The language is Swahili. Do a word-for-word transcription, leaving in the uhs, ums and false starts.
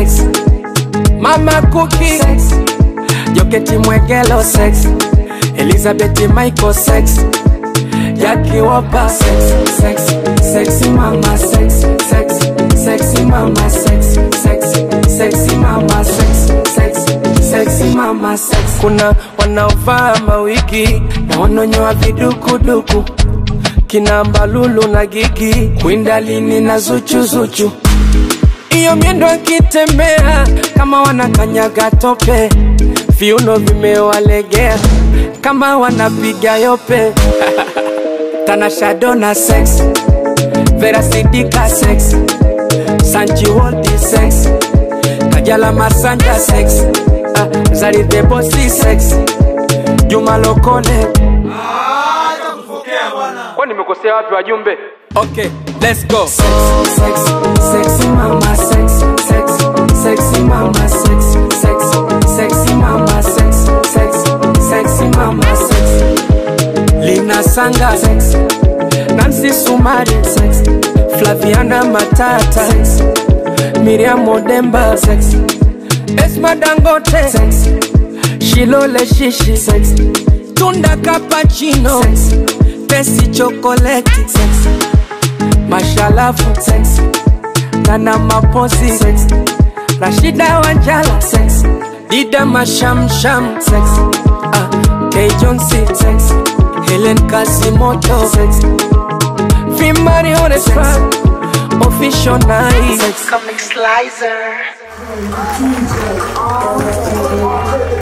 sex. Mama Cookie sex. Joketi Mwegelo sex. Elizabeth Michael sex. Jackie Wopa sex, sex, sexy mama sex, sex, sexy mama sex, sex, sexy mama sex, sex, sexy mama sex. Kuna wanaovaa mawigi na wanonyoa vidukuduku, kina Mbalulu na Gigi, Kwindalini na Zuchu Zuchu. Iyo miendo akitembea kama wanakanyaga tope, viuno vimewalegea kama wanapiga yope. Tanasha Donna sex, Vera Sidika sex, Sanji Waldi sex, Kajala Masanja sex, uh, Zari the Bossy sex, Juma Lokole. Ah, itakufokea bwana. Kwa nimekosea wapi wajumbe? Okay, let's go. Sex, sex, sexy mama sex, sex, sexy mama sex, sex, sexy mama sex, sex, sexy mama sex. Lina Sanga sex, Nancy Sumari sex, Flaviana Matata sex, Miriam Modemba sex, Esma Dangote sex, Shilole Shishi sex, Tunda Cappuccino sex, Pesi Chocolate sex, Mashalafu sex, Nana Maposi sex, Rashida Wanjala sex, Dida Masham Sham sex, uh, K Johnson sex, Helen Kasimoto sex, Fimari on the track, official night sex, Comic Slicer.